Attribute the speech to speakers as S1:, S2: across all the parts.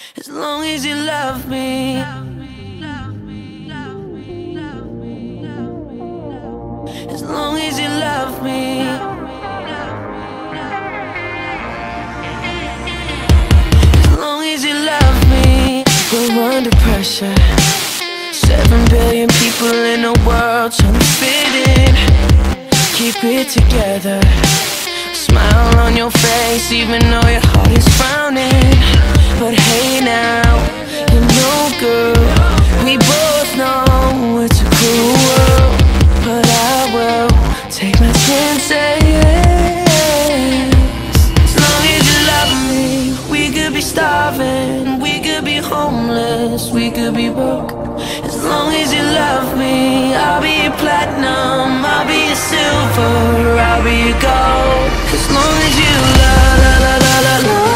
S1: As long as you love me. As long as you love me. As long as you love me. We're under pressure. 7 billion people in the world trying to fit in. Keep it together. Smile on your face even though your heart is frowning. But hey now, you know girl, we both know it's a cruel world. But I will take my chances. As long as you love me. We could be starving, we could be homeless, we could be broke. As long as you love me, I'll be your platinum, I'll be your silver, I'll be your gold. As long as you love, love, love, love, love.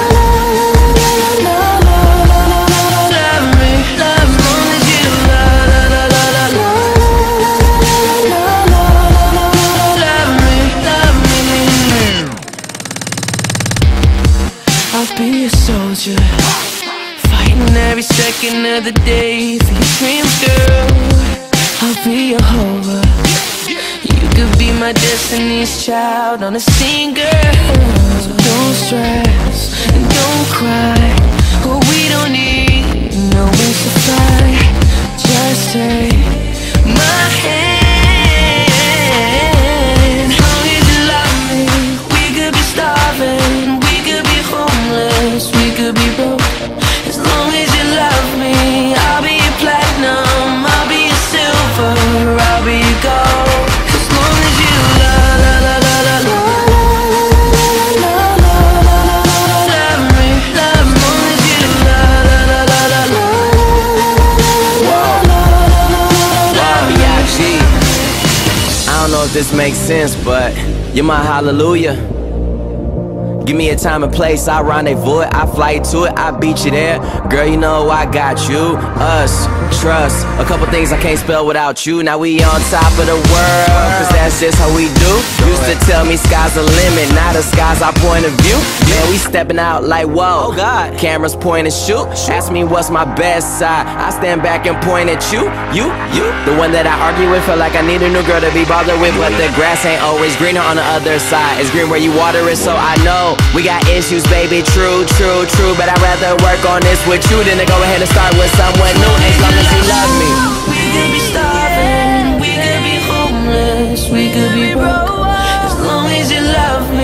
S1: I'll be a soldier, fighting every second of the day for your dreams, girl. I'll be your hover. You could be my destiny's child on a scene, girl. So don't stress and don't cry. What we don't need, no wings to fly. Just take my hand. As long as you love me, we could be starving, we could be homeless, we could be broke. As long as you love me, I'll be your platinum, I'll be your silver, I'll be your gold. As long as you love, love, love, love, love, love me, love. As long as you love, love, love, love, love,
S2: wiht. I don't know if this makes sense, but you're my hallelujah. Give me a time and place, I rendezvous it, I fly to it, I beat you there. Girl, you know I got you, us, trust. A couple things I can't spell without you. Now we on top of the world, cause that's just how we do. Used to tell me sky's the limit, now the sky's our point of view. Man, we stepping out like whoa, cameras point and shoot. Ask me what's my best side, I stand back and point at you. You, the one that I argue with, feel like I need a new girl to be bothered with. But the grass ain't always greener on the other side. It's green where you water it, so I know we got issues, baby, true, true, true. But I'd rather work on this with you than to go ahead and start with someone new. As long as you love me.
S1: we could be starving, we could be homeless, we could be broke. As long as you love me.